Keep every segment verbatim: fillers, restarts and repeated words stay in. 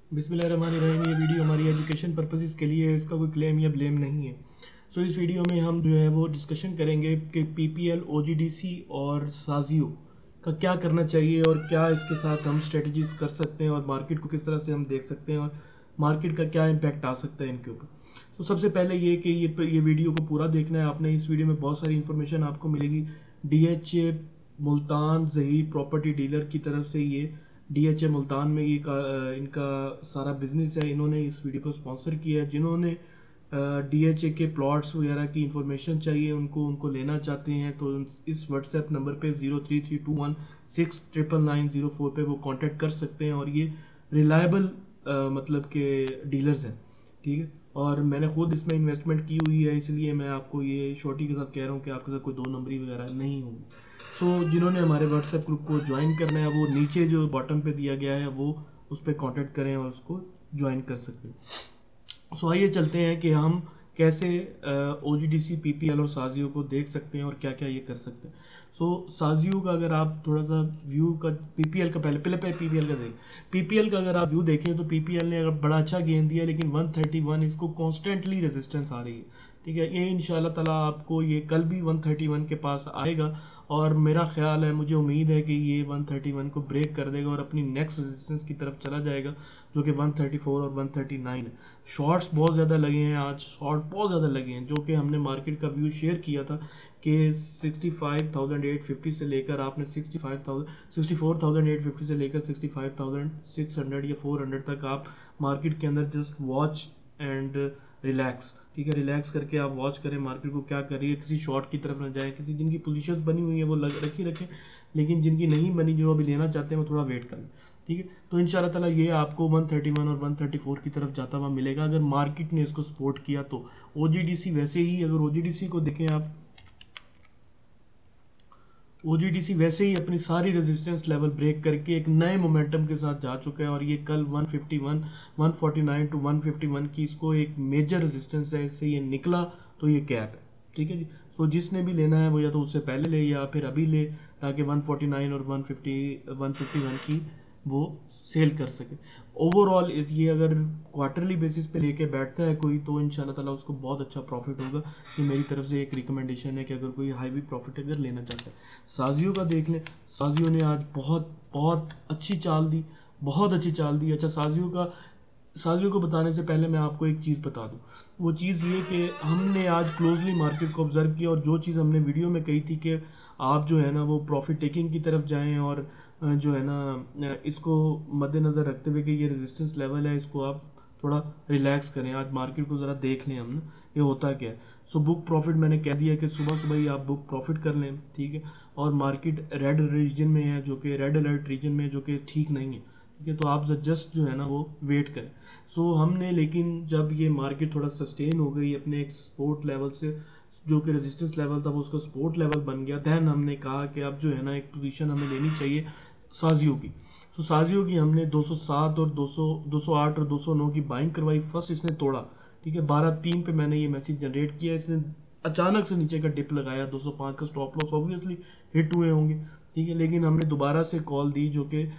बिस्मिल्लाहिर्रहमानिर्रहीम। ये वीडियो हमारी एजुकेशन पर्पसेस के लिए है, इसका कोई क्लेम या ब्लेम नहीं है। सो so, इस वीडियो में हम जो है वो डिस्कशन करेंगे कि पीपीएल, ओजीडीसी और साजियो का क्या करना चाहिए और क्या इसके साथ हम स्ट्रेटजीज कर सकते हैं और मार्केट को किस तरह से हम देख सकते हैं और मार्केट का क्या इम्पैक्ट आ सकता है इनके ऊपर। तो so, सबसे पहले ये कि ये ये वीडियो को पूरा देखना है आपने। इस वीडियो में बहुत सारी इन्फॉर्मेशन आपको मिलेगी। DHA Multan Zaheer property dealer की तरफ से ये डीएचए मुल्तान में ये का, इनका सारा बिजनेस है। इन्होंने इस वीडियो को स्पॉन्सर किया है। जिन्होंने डीएचए के प्लॉट्स वगैरह की इंफॉर्मेशन चाहिए, उनको उनको लेना चाहते हैं, तो इस व्हाट्सएप नंबर पे zero three three two one six triple nine zero four पे वो कांटेक्ट कर सकते हैं। और ये रिलायबल मतलब के डीलर्स हैं, ठीक है। और मैंने खुद इसमें इन्वेस्टमेंट की हुई है, इसलिए मैं आपको ये शॉर्टी के साथ कह रहा हूँ कि आपके साथ कोई दो नंबरी वगैरह नहीं होगी। सो so, जिन्होंने हमारे व्हाट्सएप ग्रुप को ज्वाइन करना है, वो नीचे जो बॉटम पे दिया गया है वो उस पर कॉन्टेक्ट करें और उसको ज्वाइन कर सकते हैं। सो so, आइए चलते हैं कि हम कैसे O G D C, P P L और साजियो को देख सकते हैं और क्या क्या ये कर सकते हैं। सो so, साजियो का अगर आप थोड़ा सा व्यू का, पी पी एल का पहले पहले पहले पी पी एल का देखें। पी पी एल का अगर आप व्यू देखें तो पी पी एल ने अगर बड़ा अच्छा गेन दिया, लेकिन वन थर्टी वन इसको कॉन्स्टेंटली रेजिस्टेंस आ रही है, ठीक है। ये इंशाल्लाह ताला आपको ये कल भी वन थर्टी वन के पास आएगा और मेरा ख्याल है, मुझे उम्मीद है कि ये वन थर्टी वन को ब्रेक कर देगा और अपनी नेक्स्ट रेजिस्टेंस की तरफ चला जाएगा, जो कि वन थर्टी फोर और वन थर्टी नाइन है। शॉर्ट्स बहुत ज़्यादा लगे हैं आज, शॉर्ट बहुत ज़्यादा लगे हैं, जो कि हमने मार्केट का व्यू शेयर किया था कि sixty five thousand eight fifty से लेकर आपने sixty five thousand sixty four thousand eight fifty से लेकर sixty five thousand six hundred या फोर हंड्रेड तक आप मार्केट के अंदर जस्ट वॉच एंड रिलैक्स, ठीक है। रिलैक्स करके आप वॉच करें मार्केट को क्या कर रही है, किसी शॉर्ट की तरफ ना जाएं, किसी जिनकी पोजीशंस बनी हुई है वो लग रखी रखें, लेकिन जिनकी नहीं बनी, जो अभी लेना चाहते हैं, वो थोड़ा वेट करें, ठीक है। तो इंशाल्लाह ताला ये आपको वन थर्टी वन और वन थर्टी फोर की तरफ जाता हुआ मिलेगा अगर मार्केट ने इसको सपोर्ट किया तो। ओजीडीसी वैसे ही, अगर ओजीडीसी को देखें आप, ओजीडीसी वैसे ही अपनी सारी रेजिस्टेंस लेवल ब्रेक करके एक नए मोमेंटम के साथ जा चुका है और ये कल one fifty one, one forty nine to one fifty one की इसको एक मेजर रेजिस्टेंस है, इससे ये निकला तो ये कैप है, ठीक है जी। सो जिसने भी लेना है वो या तो उससे पहले ले या फिर अभी ले, ताकि वन फोर्टी नाइन और one fifty one fifty one की वो सेल कर सके। ओवरऑल ये अगर क्वार्टरली बेसिस पे लेके बैठता है कोई, तो इंशाल्लाह ताला उसको बहुत अच्छा प्रॉफिट होगा। ये मेरी तरफ से एक रिकमेंडेशन है कि अगर कोई हाईवी प्रॉफिट अगर लेना चाहता है। साजियो का देख लें, साजियो ने आज बहुत बहुत अच्छी चाल दी, बहुत अच्छी चाल दी। अच्छा, साजियो का साजियो को बताने से पहले मैं आपको एक चीज़ बता दूं। वो चीज़ ये कि हमने आज क्लोजली मार्केट को ऑब्जर्व किया और जो चीज़ हमने वीडियो में कही थी कि आप जो है ना वो प्रॉफिट टेकिंग की तरफ जाएं और जो है ना इसको मद्देनज़र रखते हुए कि ये रेजिस्टेंस लेवल है, इसको आप थोड़ा रिलैक्स करें। आज मार्केट को ज़रा देख लें हम ना ये होता क्या है। सो बुक प्रॉफिट मैंने कह दिया कि सुबह सुबह ही आप बुक प्रॉफिट कर लें, ठीक है। और मार्केट रेड रीजन में है, जो कि रेड अलर्ट रीजन में है, जो कि ठीक नहीं है, ठीक है। तो आप जस्ट जो है ना वो वेट करें। सो so, हमने लेकिन जब ये मार्केट थोड़ा सस्टेन हो गई अपने एक सपोर्ट लेवल से, जो कि रेजिस्टेंस लेवल था वो उसका सपोर्ट लेवल बन गया, दैन हमने कहा कि अब जो है ना एक पोजीशन हमें लेनी चाहिए साजियो की। सो so, साजियो की हमने दो सौ सात और दो सौ दो सौ आठ और दो सौ नौ की बाइंग करवाई। फर्स्ट इसने तोड़ा, ठीक है। बारह तीन पे मैंने ये मैसेज जनरेट किया, इसने अचानक से नीचे का डिप लगाया, दो सौ पाँच का स्टॉप लॉस ऑब्वियसली हिट हुए होंगे, ठीक है। लेकिन हमने दोबारा से कॉल दी, जो कि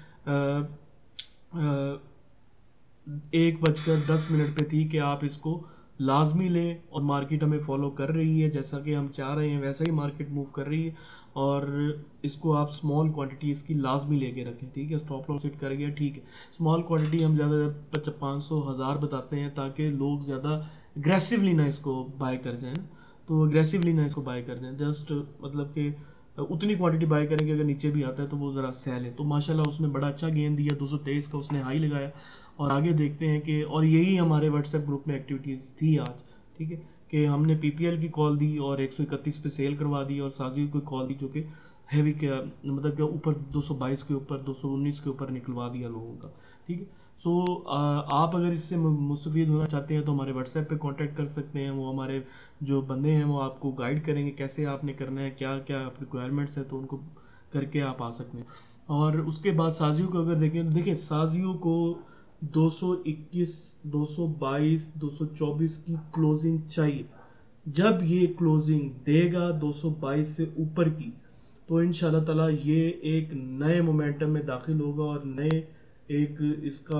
एक बजकर दस मिनट पे थी, कि आप इसको लाजमी लें और मार्केट हमें फॉलो कर रही है, जैसा कि हम चाह रहे हैं वैसा ही मार्केट मूव कर रही है। और इसको आप स्मॉल क्वांटिटी इसकी लाजमी लेके रखें, ठीक है। स्टॉप लॉस हिट कर गया, ठीक है। स्मॉल क्वांटिटी हम ज़्यादा पाँच सौ हज़ार बताते हैं, ताकि लोग ज़्यादा अग्रेसिवली ना इसको बाय कर जाएँ, तो अग्रेसिवली ना इसको बाय कर जाएँ, जस्ट मतलब कि उतनी क्वांटिटी बाय करेंगे, अगर नीचे भी आता है तो वो ज़रा सेल है। तो माशाल्लाह उसने बड़ा अच्छा गेन दिया, दो सौ तेईस का उसने हाई लगाया। और आगे देखते हैं कि, और यही हमारे व्हाट्सएप ग्रुप में एक्टिविटीज़ थी आज, ठीक है, कि हमने पीपीएल की कॉल दी और एक सौ इकतीस पे सेल करवा दी, और साजियो की कॉल दी जो कि हैवी के मतलब के ऊपर दो सौ बाईस के ऊपर दो सौ उन्नीस के ऊपर निकलवा दिया लोगों का, ठीक है। सो आप अगर इससे मुस्तफ़ीद होना चाहते हैं तो हमारे व्हाट्सएप पे कांटेक्ट कर सकते हैं। वो हमारे जो बंदे हैं वो आपको गाइड करेंगे कैसे आपने करना है, क्या क्या रिक्वायरमेंट्स है, तो उनको करके आप आ सकते हैं। और उसके बाद साजियो को अगर देखें तो देखिए, साजियो को दो सौ इक्कीस, दो सौ बाईस, दो सौ चौबीस की क्लोजिंग चाहिए। जब ये क्लोजिंग देगा दो सौ बाईस से ऊपर की, तो इंशाल्लाह ताला ये एक नए मोमेंटम में दाखिल होगा और नए एक इसका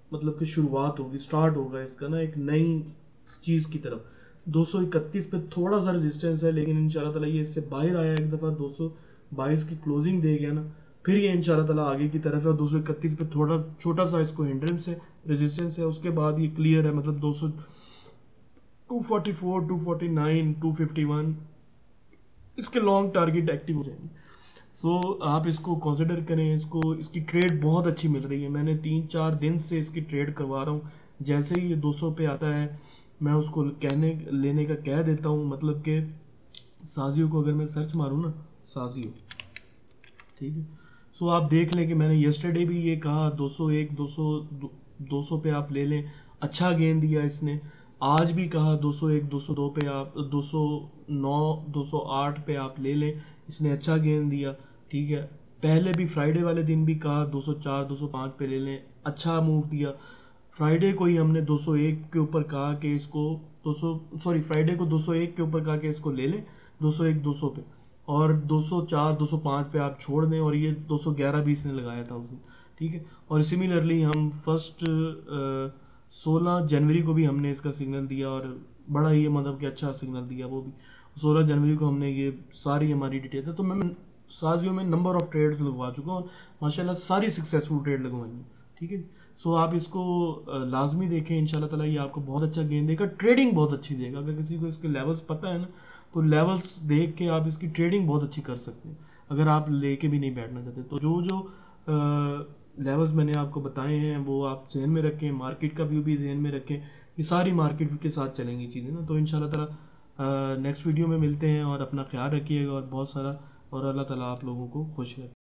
मतलब कि शुरुआत होगी, स्टार्ट होगा इसका ना एक नई चीज़ की तरफ। दो सौ इकतीस पे थोड़ा सा रेजिस्टेंस है, लेकिन इंशाल्लाह ताला ये इससे बाहर आया एक दफ़ा, दो सौ बाईस की क्लोजिंग दे गया ना, फिर ये इंशाल्लाह ताला आगे की तरफ है। और दो सौ इकतीस पे थोड़ा छोटा सा इसको हिंड्रेंस है, रेजिस्टेंस है, उसके बाद ये क्लियर है, मतलब दो सौ two forty four, two forty nine, two fifty one इसके लॉन्ग टारगेट एक्टिव हो जाएंगे। सो so, आप इसको कंसिडर करें, इसको इसकी ट्रेड बहुत अच्छी मिल रही है। मैंने तीन चार दिन से इसकी ट्रेड करवा रहा हूँ। जैसे ही ये दो सौ पे आता है मैं उसको कहने लेने का कह देता हूँ। मतलब कि साजियो को अगर मैं सर्च मारूँ ना, साजियो, ठीक है, सो आप देख लें कि मैंने यस्टरडे भी ये कहा दो सौ एक, दो सौ, दो सौ पे आप ले लें, अच्छा गेंद दिया इसने। आज भी कहा दो सौ एक, दो सौ दो पे आप, दो सौ नौ, दो सौ आठ पे आप ले लें, इसने अच्छा गेंद दिया, ठीक है। पहले भी फ्राइडे वाले दिन भी कहा दो सौ चार, दो सौ पाँच पे ले लें, अच्छा मूव दिया। फ्राइडे को ही हमने दो सौ एक के ऊपर कहा कि इसको दो सौ सॉरी फ्राइडे को दो सौ एक के ऊपर कहा कि इसको ले लें दो सौ एक, दो सौ पे, और दो सौ चार, दो सौ पाँच पे आप छोड़ दें, और ये दो सौ ग्यारह भी इसने लगाया था उसने, ठीक है। और सिमिलरली हम फर्स्ट सोलह जनवरी को भी हमने इसका सिग्नल दिया, और बड़ा ही मतलब कि अच्छा सिग्नल दिया वो भी। सोलह जनवरी को हमने ये सारी हमारी डिटेल है, तो मैं साजियो में नंबर ऑफ ट्रेड्स लगवा चुका हूँ, माशाल्लाह सारी सक्सेसफुल ट्रेड लगवाई है, ठीक है। सो आप इसको अ, लाजमी देखें, इंशाल्लाह ताला ये आपको बहुत अच्छा गेंद देगा, ट्रेडिंग बहुत अच्छी देगा। अगर किसी को इसके लेवल्स पता है ना, तो लेवल्स देख के आप इसकी ट्रेडिंग बहुत अच्छी कर सकते हैं, अगर आप लेके भी नहीं बैठना चाहते। तो जो जो लेवल्स मैंने आपको बताए हैं वो आप जहन में रखें, मार्केट का व्यू भी जहन में रखें, ये सारी मार्केट व्यू के साथ चलेंगी चीज़ें ना। तो इंशाल्लाह ताला नेक्स्ट वीडियो में मिलते हैं, और अपना ख्याल रखिएगा, और बहुत सारा, और अल्लाह ताला आप लोगों को खुश रखे।